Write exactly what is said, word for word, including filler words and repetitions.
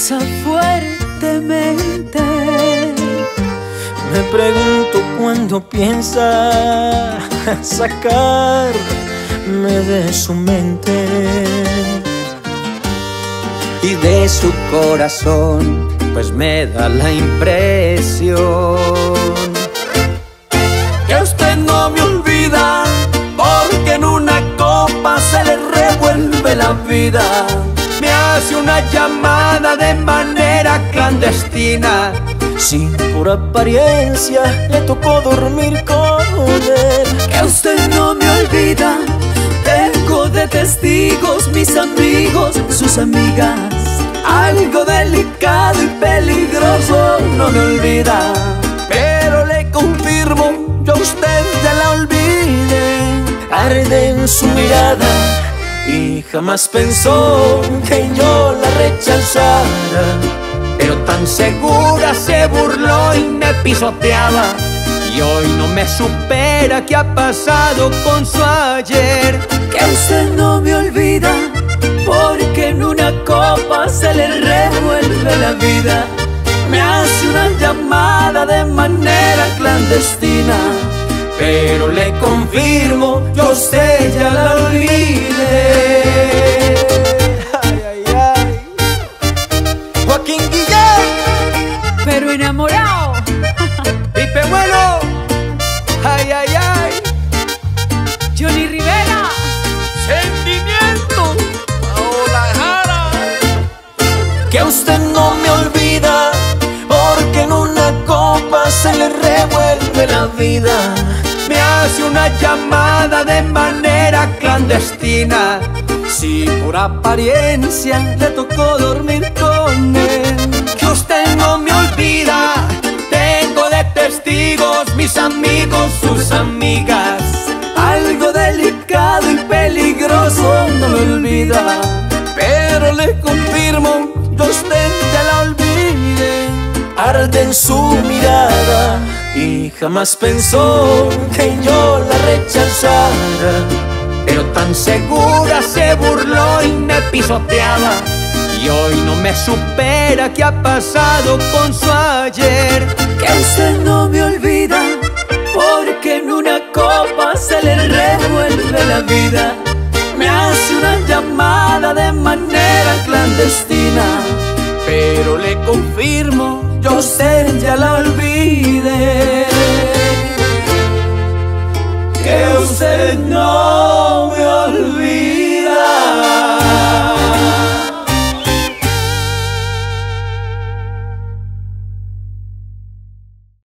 besa fuertemente. Me pregunto cuándo piensa sacarme de su mente y de su corazón, pues me da la impresión que usted no me olvida, porque en una copa se le revuelve la vida. Me hace una llamada de manera clandestina. Si por apariencia le tocó dormir con él. Que usted no me olvida, tengo de testigos mis amigos, sus amigas. Algo delicado y peligroso no me olvida, pero le confirmo, yo a usted ya la olvidé. Arde en su mirada y jamás pensó que yo la rechazara, pero tan segura se burló y me pisoteaba. Y hoy no me supera qué ha pasado con su ayer. Que usted no me olvida, porque en una copa se le revuelve la vida. Me hace una llamada de manera clandestina, pero le confirmo, yo a usted ya la olvidé. Ay, ay, ay. Joaquín Guillén, pero enamorado. Pipe Bueno, ay, ay, ay. Johnny Rivera, Sentimiento, Paola Jara. que usted no me olvida, porque en una copa se le revuelve la vida. Me hace una llamada de manera clandestina. si por apariencia le tocó dormir con él. Que usted no me olvida, tengo de testigos mis amigos, sus amigas. Algo delicado y peligroso no lo olvida, pero le confirmo, yo a usted ya la olvidé. Arde en su mirada y jamás pensó que yo la rechazara, pero tan segura se burló y me pisoteaba. Y hoy no me supera qué ha pasado con su ayer. que usted no me olvida, porque en una copa se le revuelve la vida. Me hace una llamada de manera clandestina, pero le confirmo, yo a usted ya la olvidé. que usted no me olvida.